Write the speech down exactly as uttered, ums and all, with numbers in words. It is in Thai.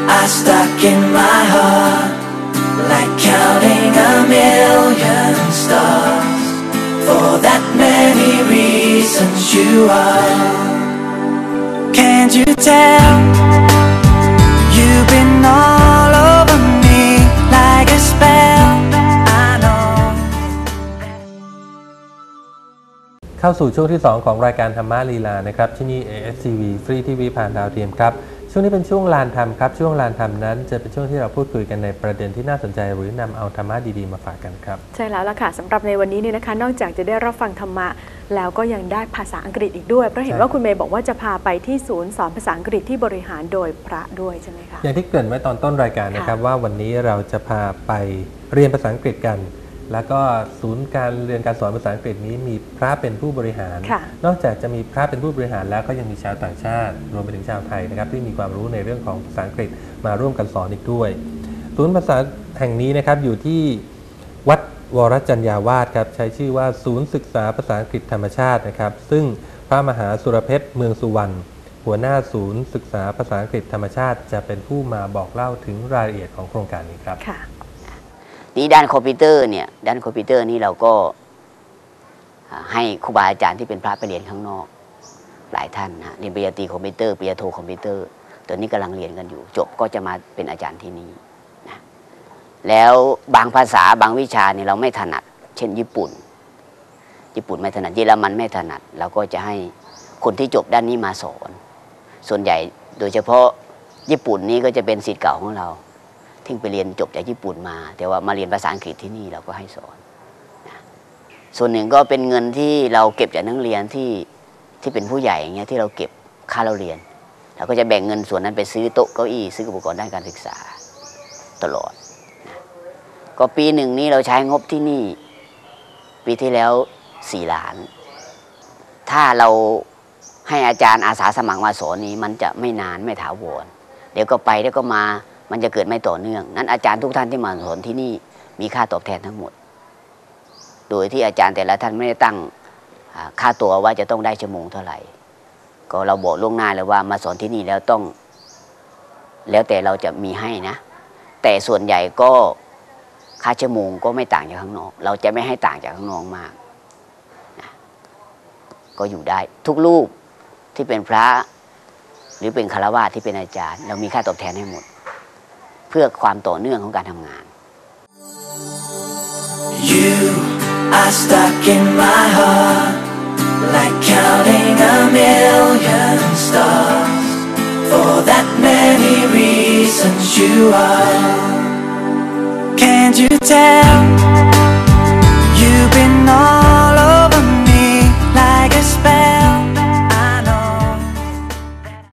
are stuck in my heart, like counting a million stars. For that many reasons you are. Can't you tell? You've been all over me like a spell. I know. เข้าสู่ช่วงที่สองของรายการธรรมะลีลานะครับที่นี่ เอ เอส ที วี ฟรีทีวีผ่านดาวเทียมครับช่วงนี้เป็นช่วงลานธรรมครับช่วงลานธรรมนั้นจะเป็นช่วงที่เราพูดคุยกันในประเด็นที่น่าสนใจหรือนำเอาธรรมะดีๆมาฝากกันครับใช่แล้วล่ะค่ะสำหรับในวันนี้นี่นะคะนอกจากจะได้รับฟังธรรมะแล้วก็ยังได้ภาษาอังกฤษอีกด้วยเพราะเห็นว่าคุณเมย์บอกว่าจะพาไปที่ศูนย์สอนภาษาอังกฤษที่บริหารโดยพระด้วยใช่ไหมคะอย่างที่เกริ่นไว้ตอนต้นรายการนะครับว่าวันนี้เราจะพาไปเรียนภาษาอังกฤษกันแล้วก็ศูนย์การเรียนการสอนภาษาอังกฤษนี้มีพระเป็นผู้บริหารนอกจากจะมีพระเป็นผู้บริหารแล้วก็ยังมีชาวต่างชาติรวมไปถึงชาวไทยนะครับที่มีความรู้ในเรื่องของภาษาอังกฤษมาร่วมกันสอนอีกด้วยศูนย์ภาษาแห่งนี้นะครับอยู่ที่วัดวรจัญญาวาสครับใช้ชื่อว่าศูนย์ศึกษาภาษาอังกฤษธรรมชาตินะครับซึ่งพระมหาสุรเพชรเมืองสุวรรณหัวหน้าศูนย์ศึกษาภาษาอังกฤษธรรมชาติจะเป็นผู้มาบอกเล่าถึงรายละเอียดของโครงการนี้ครับนี่ด้านคอมพิวเตอร์เนี่ยด้านคอมพิวเตอร์นี่เราก็ให้ครูบาอาจารย์ที่เป็นพระไปเรียนข้างนอกหลายท่านนะเรียนปริญญาตรีคอมพิวเตอร์ปริญญาโทคอมพิวเตอร์ตอนนี้กำลังเรียนกันอยู่จบก็จะมาเป็นอาจารย์ที่นี่นะแล้วบางภาษาบางวิชาเนี่ยเราไม่ถนัดเช่นญี่ปุ่นญี่ปุ่นไม่ถนัดเยอรมันไม่ถนัดเราก็จะให้คนที่จบด้านนี้มาสอนส่วนใหญ่โดยเฉพาะญี่ปุ่นนี่ก็จะเป็นศิษย์เก่าของเราที่ไปเรียนจบจากญี่ปุ่นมาแต่ว่ามาเรียนภาษาอังกฤษที่นี่เราก็ให้สอนนะส่วนหนึ่งก็เป็นเงินที่เราเก็บจากนักเรียนที่ที่เป็นผู้ใหญ่อย่างเงี้ยที่เราเก็บค่าเราเรียนเราก็จะแบ่งเงินส่วนนั้นไปซื้อโต๊ะเก้าอี้ซื้ออุปกรณ์ด้านการศึกษาตลอดนะก็ปีหนึ่งนี้เราใช้งบที่นี่ปีที่แล้วสี่ล้านถ้าเราให้อาจารย์อาสาสมัครมาสอนนี้มันจะไม่นานไม่ถาวรเดี๋ยวก็ไปเดี๋ยวก็มามันจะเกิดไม่ต่อเนื่องนั้นอาจารย์ทุกท่านที่มาสอนที่นี่มีค่าตอบแทนทั้งหมดโดยที่อาจารย์แต่ละท่านไม่ได้ตั้งค่าตัวว่าจะต้องได้ชั่วโมงเท่าไหร่ก็เราบอกล่วงหน้าเลยว่ามาสอนที่นี่แล้วต้องแล้วแต่เราจะมีให้นะแต่ส่วนใหญ่ก็ค่าชั่วโมงก็ไม่ต่างจากข้างนอกเราจะไม่ให้ต่างจากข้างนอกมากนะก็อยู่ได้ทุกรูปที่เป็นพระหรือเป็นฆราวาสที่เป็นอาจารย์เรามีค่าตอบแทนให้หมดเพื่อความต่อเนื่องของการทำงาน You are stuck in my heart, like counting a million stars. For that many reasons you are. Can't you tell?